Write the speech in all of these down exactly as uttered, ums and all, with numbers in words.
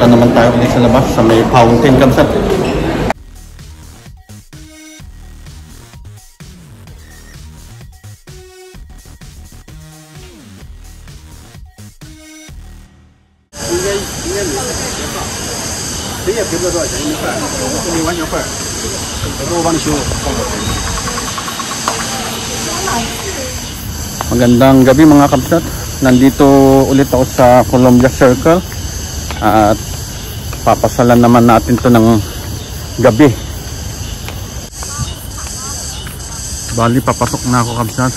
na naman tayo ulit sa labas sa may fountain kamsat. Magandang gabi mga kamsat. Nandito ulit ako sa Columbia Circle at papasalan naman natin to ng gabi. Bali papasok na ako kamsat.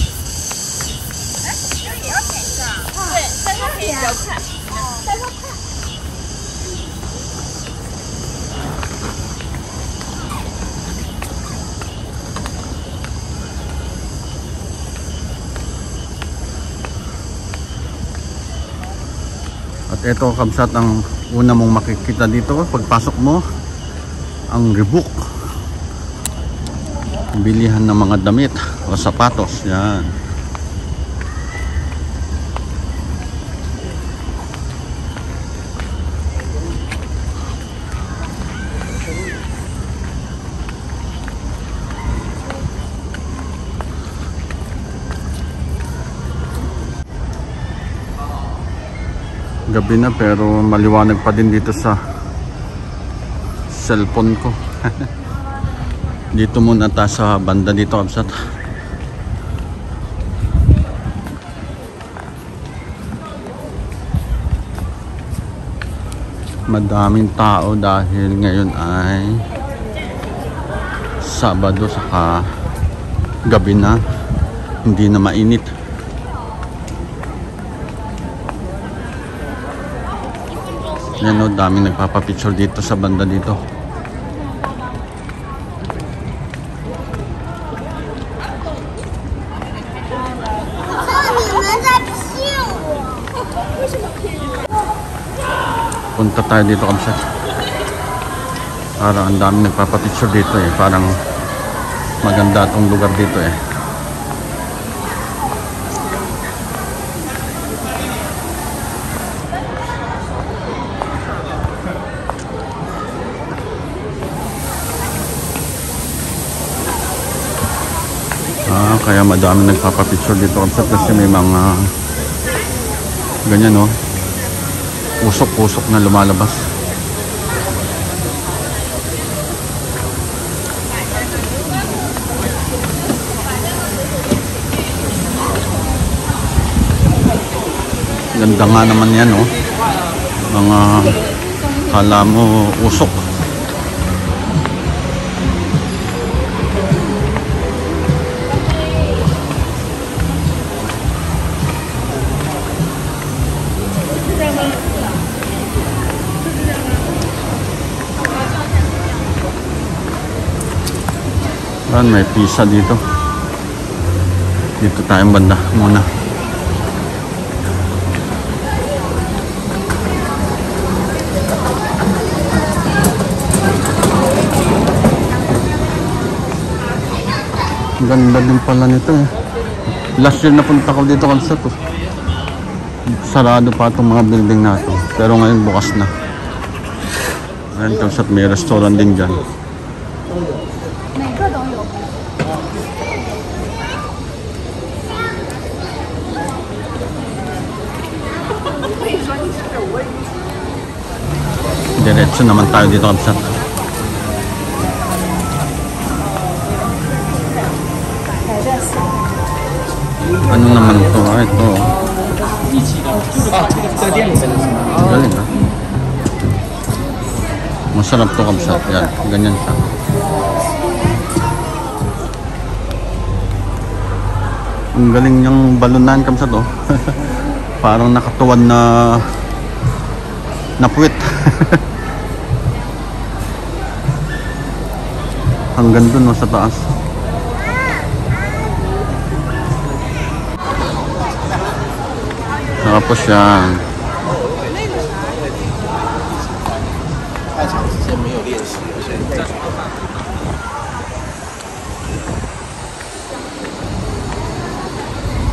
At ito kamsat ang una mong makikita dito pagpasok mo, ang Reebok, bilihan ng mga damit o sapatos. Yan. Gabi na pero maliwanag pa din dito sa cellphone ko. Dito muna tayo sa banda dito kamsat. Madaming tao dahil ngayon ay Sabado saka gabi na, hindi na mainit. Yan o, daming nagpapapicture dito sa banda dito. Punta tayo dito kamsat. Parang ang daming nagpapapicture dito eh. Parang maganda itong lugar dito eh. Ah, kaya madami nagpapapicture dito kamsat kasi may mga ganyan no, usok-usok na lumalabas. Ganda nga naman yan no, mga kala mo usok. May pizza dito. Dito tayong banda muna. Ganda din pala nito eh. Last year napunta ko dito kansa to. Sarado pa itong mga building na ito. Pero ngayon bukas na. Ayan kansa, may restaurant din dyan. Diretso naman tayo dito kamsat. Ano naman ito? Ah, ito. Galing ah. Masarap to kamsat. Yan, ganyan siya. Ang galing niyang balunan kamsat oh. Parang nakatuwad na napuwit. Hanggang dun no, sa taas. Tapos yan.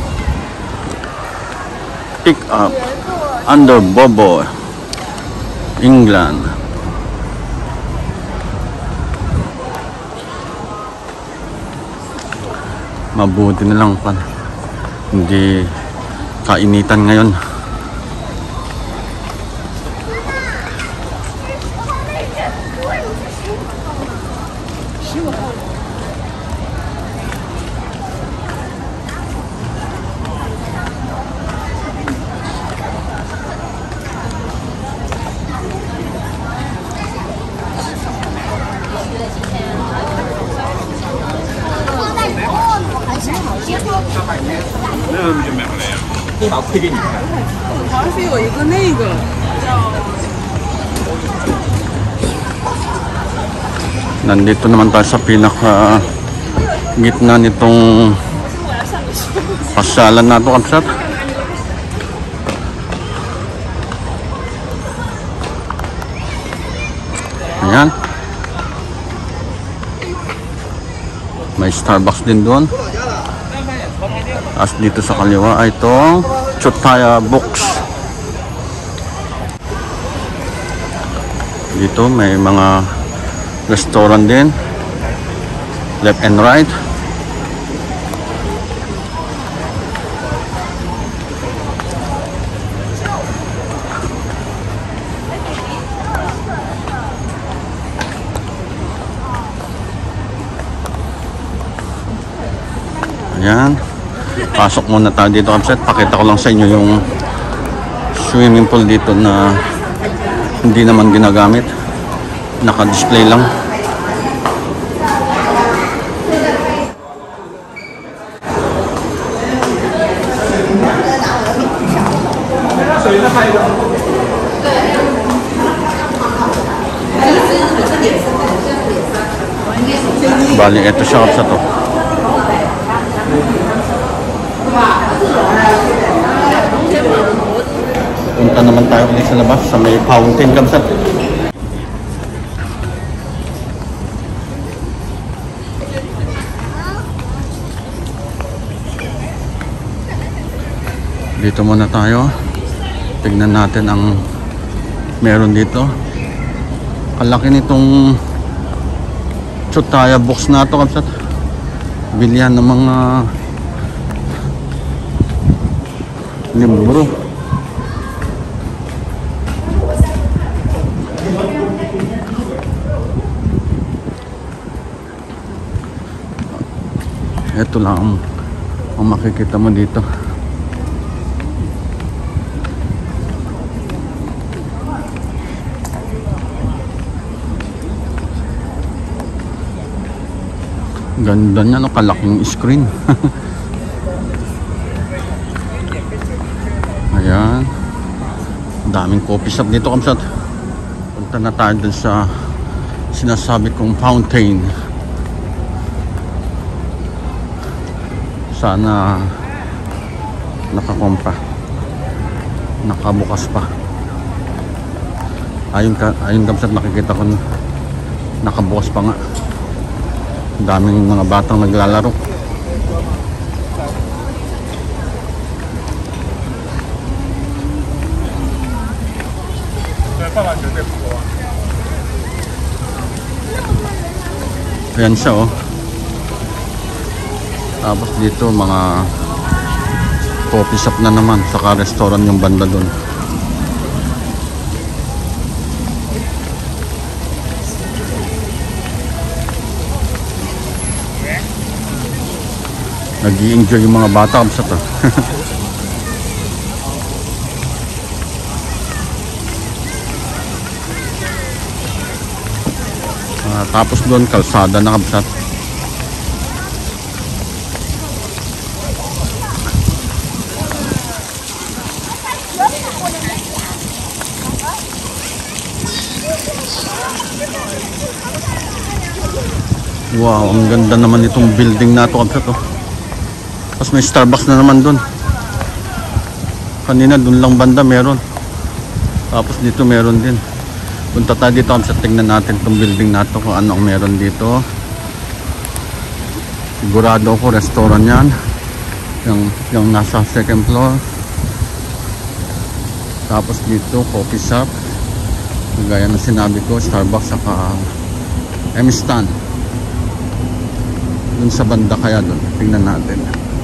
Pick up under Bobo. England. Mabuti na lang pa hindi kainitan ngayon. Nandito naman tayo sa pinaka gitna nitong pasyalan na ito, kapsat. Ayan. May Starbucks din doon. As dito sa kaliwa ay itong Chotaya Books. Dito may mga restaurant din, left and right. Ayan, pasok muna tayo dito, kapsat. Pakita ko lang sa inyo yung swimming pool dito na hindi naman ginagamit, naka-display lang. Bali, ito siya, kapsat to. Punta naman tayo ulit sa labas sa may fountain, kapsat. Dito muna tayo. Tignan natin ang meron dito. Kalaki nitong Chotaya Books na ito, kapsat. Bilihan ng mga libro. Ito lang ang, ang makikita mo dito. Ganda niya, no? Kalaking screen. Ayan, daming coffee shop dito, kapsat. Punta na tayo dun sa sinasabi kong fountain. Sana nakakompra, nakabukas pa. Ayun ka, ayun, kapsat, nakikita ko na nakabukas pa nga. Daming mga batang naglalaro. Ayan siya, oh. Tapos dito mga coffee shop na naman, saka restaurant yung banda doon. Nag-i-enjoy yung mga bata, kapsat, ah. uh, tapos doon kalsada na, kapsat. Wow, ang ganda naman itong building na ito, kapsat, oh. Tapos may Starbucks na naman doon. Kanina doon lang banda meron. Tapos dito meron din. Punta tayo dito, kapsat, tingnan natin itong building na ito kung ano ang meron dito. Sigurado ko restaurant yan. Yung, yung nasa second floor. Tapos dito coffee shop. Gaya na sinabi ko, Starbucks saka M-Stan. Dun sa banda kaya dun. Tingnan natin.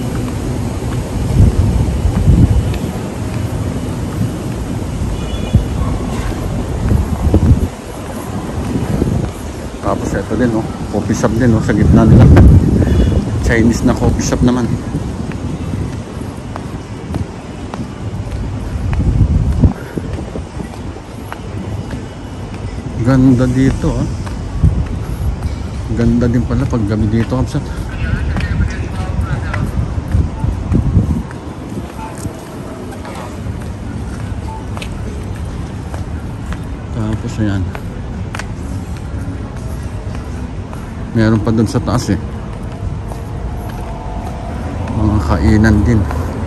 Tapos ito din, oh, coffee shop din, oh, sa gitna nila. Chinese na coffee shop naman. Ganda dito, ah. Ganda din pala pag gabi dito, kapsat. Tapos ayan. Meron pa dun sa taas eh. Mga kainan din.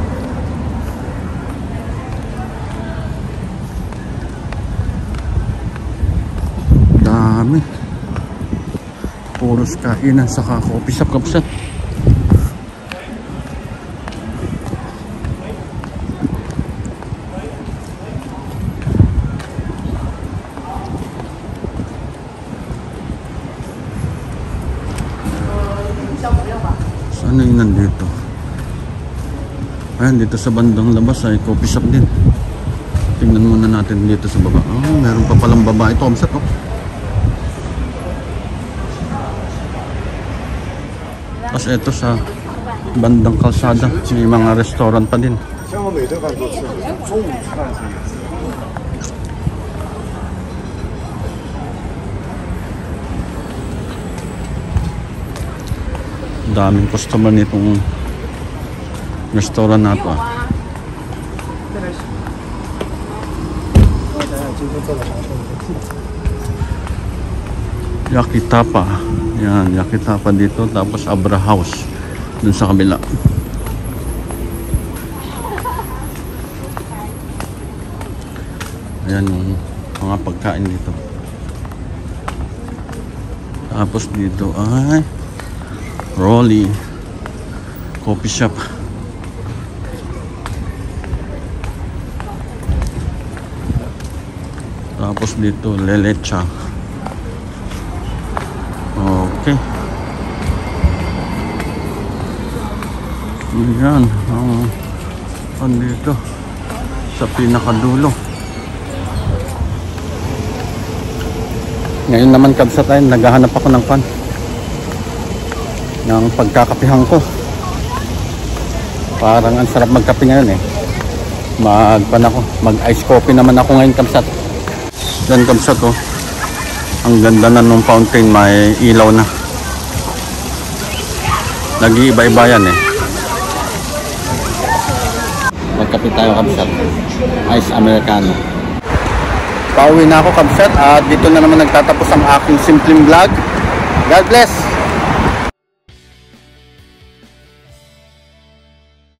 Dami. Puros kainan saka coffee shop, kapsat. Saan yung nandito? Ayan, dito sa bandang labas ay coffee shop din. Tingnan muna natin dito sa baba. Oh, meron pa palang baba ito, kapsat, oh. Tapos ito sa bandang kalsada, may mga restaurant pa din. Daming customer nitong restaurant na ito, ah. Yakitapa. Yan, Yakitapa dito. Tapos Abra House dun sa kabila. Ayan yung mga pagkain dito. Tapos dito ay Rolly Coffee Shop. Tapos dito Lelecha. Okay. Yan. Uh, andito sa pinakadulo. Ngayon naman, kabsa tayo, naghahanap ako ng pan ng pagkakapihan ko. Parang ang sarap magkape ngayon eh. Magpan ako, mag ice coffee naman ako ngayon, kabsat. Yan, kabsat, oh. Ang ganda na nung fountain, may ilaw na. Nag-iiba-iba yan eh. Magkape tayo, kabsat. Ice Americano. Pauwi na ako, kabsat, at dito na naman nagtatapos ang aking simpleng vlog. God bless!